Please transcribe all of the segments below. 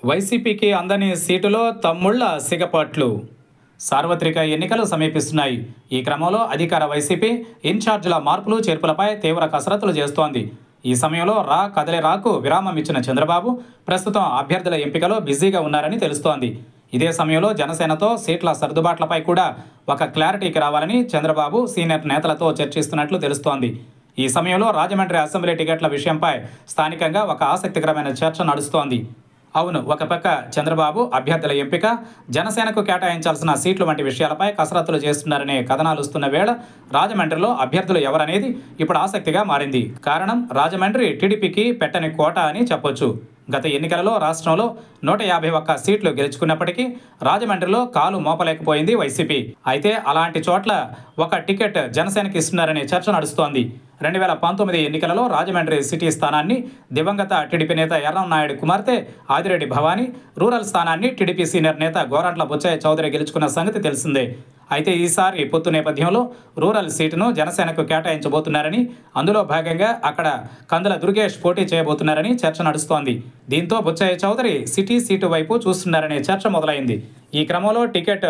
వైసీపీకి అందని సీటులో తమ్ముళ్ల సిగపాట్లు. సార్వత్రిక ఎన్నికలు సమీపిస్తున్నాయి. ఈ క్రమంలో అధికార వైసీపీ ఇన్ఛార్జీల మార్పులు చేర్పులపై తీవ్ర కసరత్తులు చేస్తోంది. ఈ సమయంలో కదలి రాకు విరామం ఇచ్చిన చంద్రబాబు ప్రస్తుతం అభ్యర్థుల ఎంపికలో బిజీగా ఉన్నారని తెలుస్తోంది. ఇదే సమయంలో జనసేనతో సీట్ల సర్దుబాట్లపై కూడా ఒక క్లారిటీకి రావాలని చంద్రబాబు సీనియర్ నేతలతో చర్చిస్తున్నట్లు తెలుస్తోంది. ఈ సమయంలో రాజమండ్రి అసెంబ్లీ టికెట్ల విషయంపై స్థానికంగా ఒక ఆసక్తికరమైన చర్చ నడుస్తోంది. అవును, ఒక పక్క చంద్రబాబు అభ్యర్థుల ఎంపిక, జనసేనకు కేటాయించాల్సిన సీట్లు వంటి విషయాలపై కసరత్తులు చేస్తున్నారనే కథనాలు వస్తున్న వేళ రాజమండ్రిలో అభ్యర్థులు ఎవరనేది ఇప్పుడు ఆసక్తిగా మారింది. కారణం, రాజమండ్రి టీడీపీకి పెట్టని కోట అని చెప్పొచ్చు. గత ఎన్నికలలో రాష్ట్రంలో 151 సీట్లు గెలుచుకున్నప్పటికీ రాజమండ్రిలో కాలు మోపలేకపోయింది వైసీపీ. అయితే అలాంటి చోట్ల ఒక టికెట్ జనసేనకి ఇస్తున్నారనే చర్చ నడుస్తోంది. 2019 ఎన్నికలలో రాజమండ్రి సిటీ స్థానాన్ని దివంగత టీడీపీ నేత ఎర్రంనాయుడు కుమార్తె ఆదిరెడ్డి భవానీ, రూరల్ స్థానాన్ని టీడీపీ సీనియర్ నేత గోరంట్ల బుచ్చయ్య చౌదరి గెలుచుకున్న సంగతి తెలిసిందే. అయితే ఈసారి పొత్తు నేపథ్యంలో రూరల్ సీటును జనసేనకు కేటాయించబోతున్నారని, అందులో భాగంగా అక్కడ కందుల దుర్గేష్ పోటీ చేయబోతున్నారని చర్చ నడుస్తోంది. దీంతో బుచ్చయ్య చౌదరి సిటీ సీటు వైపు చూస్తున్నారనే చర్చ మొదలైంది. ఈ క్రమంలో టికెట్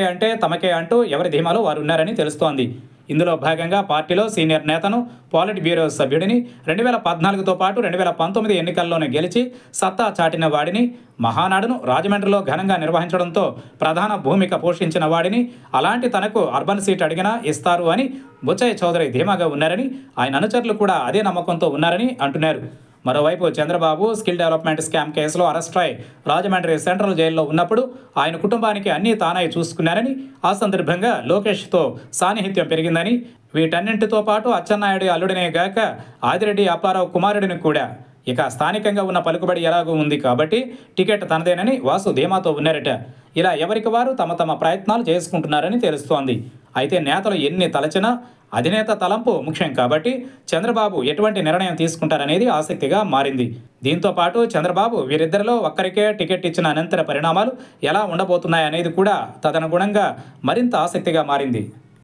తమకే అంటూ ఎవరి ధీమాలో వారు ఉన్నారని తెలుస్తోంది. ఇందులో భాగంగా పార్టీలో సీనియర్ నేతను, పాలిట్ బ్యూరో సభ్యుడిని, 2014తో పాటు 2019 ఎన్నికల్లోనే గెలిచి సత్తా చాటిన వాడిని, మహానాడును రాజమండ్రిలో ఘనంగా నిర్వహించడంతో ప్రధాన భూమిక పోషించిన వాడిని, అలాంటి తనకు అర్బన్ సీట్ అడిగినా ఇస్తారు అని బుచ్చయ్య చౌదరి ధీమాగా ఉన్నారని, ఆయన అనుచరులు కూడా అదే నమ్మకంతో ఉన్నారని అంటున్నారు. మరోవైపు చంద్రబాబు స్కిల్ డెవలప్మెంట్ స్కామ్ కేసులో అరెస్ట్ అయి రాజమండ్రి సెంట్రల్ జైల్లో ఉన్నప్పుడు ఆయన కుటుంబానికి అన్నీ తానై చూసుకున్నారని, ఆ సందర్భంగా లోకేష్తో సాన్నిహిత్యం పెరిగిందని, వీటన్నింటితో పాటు అచ్చెన్నాయుడు అల్లుడినే గాక ఆదిరెడ్డి అప్పారావు కుమారుడిని కూడా, ఇక స్థానికంగా ఉన్న పలుకుబడి ఎలాగూ ఉంది కాబట్టి టికెట్ తనదేనని వాసు ధీమాతో ఉన్నారట. ఇలా ఎవరికి వారు తమ ప్రయత్నాలు చేసుకుంటున్నారని తెలుస్తోంది. అయితే నేతలు ఎన్ని తలచినా అధినేత తలంపు ముఖ్యం కాబట్టి చంద్రబాబు ఎటువంటి నిర్ణయం తీసుకుంటారనేది ఆసక్తిగా మారింది. దీంతో పాటు చంద్రబాబు వీరిద్దరిలో ఒక్కరికే టికెట్ ఇచ్చిన అనంతర పరిణామాలు ఎలా ఉండబోతున్నాయనేది కూడా తదనుగుణంగా మరింత ఆసక్తిగా మారింది.